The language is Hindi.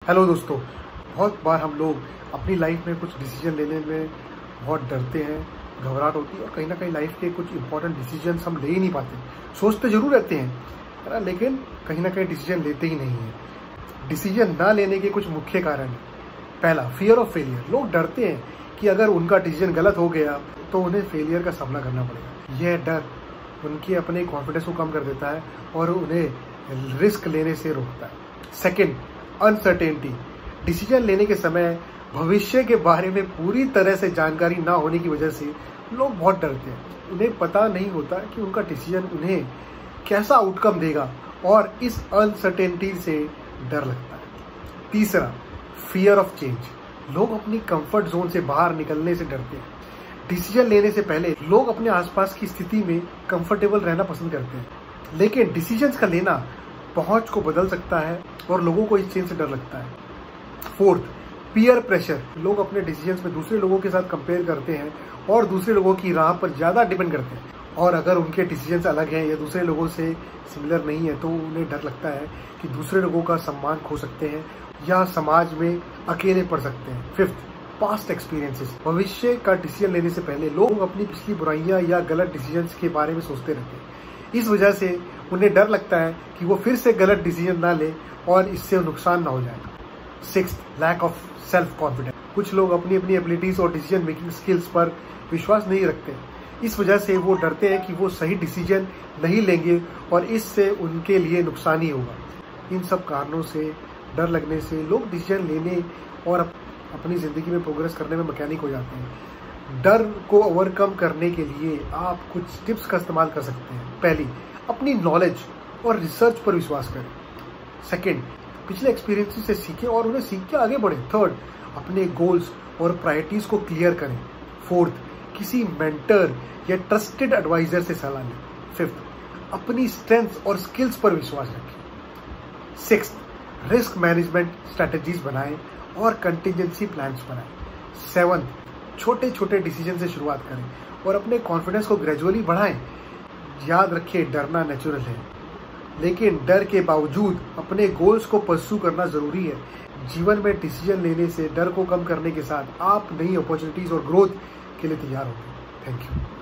हेलो दोस्तों, बहुत बार हम लोग अपनी लाइफ में कुछ डिसीजन लेने में बहुत डरते हैं, घबराहट होती है और कहीं ना कहीं लाइफ के कुछ इंपॉर्टेंट डिसीजन हम ले ही नहीं पाते। सोचते जरूर रहते हैं है ना, लेकिन कहीं ना कहीं डिसीजन लेते ही नहीं हैं। डिसीजन ना लेने के कुछ मुख्य कारण हैं। पहला, फियर ऑफ फेलियर। लोग डरते हैं कि अगर उनका डिसीजन गलत हो गया तो उन्हें फेलियर का सामना करना पड़ेगा। यह डर उनके अपने कॉन्फिडेंस को कम कर देता है और उन्हें रिस्क लेने से रोकता है। Second, uncertainty. डिसीजन लेने के समय भविष्य के बारे में पूरी तरह से जानकारी ना होने की वजह से लोग बहुत डरते हैं। उन्हें पता नहीं होता कि उनका डिसीजन उन्हें कैसा आउटकम देगा और इस अनसर्टेनिटी से डर लगता है। तीसरा, फियर ऑफ चेंज। लोग अपनी कंफर्ट जोन से बाहर निकलने से डरते हैं। डिसीजन लेने से पहले लोग अपने आसपास की स्थिति में कंफर्टेबल रहना पसंद करते हैं, लेकिन डिसीजंस का लेना पहुंच को बदल सकता है और लोगों को इस चीज से डर लगता है। Fourth, peer pressure. लोग अपने डिसीजंस में दूसरे लोगों के साथ कंपेयर करते हैं और दूसरे लोगों की राह पर ज्यादा डिपेंड करते हैं, और अगर उनके डिसीजंस अलग हैं या दूसरे लोगों से सिमिलर नहीं है तो उन्हें डर लगता है कि दूसरे लोगों का सम्मान खो सकते हैं या समाज में अकेले पड़ सकते हैं। Fifth, past experiences. भविष्य का डिसीजन लेने से पहले लोग अपनी पिछली बुराइयां या गलत डिसीजंस के बारे में सोचते रहते हैं। इस वजह से उन्हें डर लगता है कि वो फिर से गलत डिसीजन ना ले और इससे नुकसान ना हो जाए। Sixth, lack of self confidence. कुछ लोग अपनी अपनी एबिलिटीज और डिसीजन मेकिंग स्किल्स पर विश्वास नहीं रखते। इस वजह से वो डरते हैं कि वो सही डिसीजन नहीं लेंगे और इससे उनके लिए नुकसान ही होगा। इन सब कारणों से डर लगने से लोग डिसीजन लेने और अपनी जिंदगी में प्रोग्रेस करने में मैकेनिक हो जाते हैं। डर को ओवरकम करने के लिए आप कुछ टिप्स का इस्तेमाल कर सकते हैं। पहली, अपनी नॉलेज और रिसर्च पर विश्वास करें। सेकंड, पिछले एक्सपीरियंस से सीखें और उन्हें सीख के आगे बढ़ें। थर्ड, अपने गोल्स और प्रायोरिटीज को क्लियर करें। फोर्थ, किसी मेंटर या ट्रस्टेड एडवाइजर से सलाह लें। फिफ्थ, अपनी स्ट्रेंथ्स और स्किल्स पर विश्वास रखें। सिक्स्थ, रिस्क मैनेजमेंट स्ट्रेटजीज बनाएं और कंटिजेंसी प्लान्स बनाएं। सेवंथ, छोटे छोटे डिसीजन से शुरुआत करें और अपने कॉन्फिडेंस को ग्रेजुअली बढ़ाएं। याद रखिए, डरना नेचुरल है, लेकिन डर के बावजूद अपने गोल्स को परस्यू करना जरूरी है। जीवन में डिसीजन लेने से डर को कम करने के साथ आप नई अपॉर्चुनिटीज और ग्रोथ के लिए तैयार होंगे। Thank you.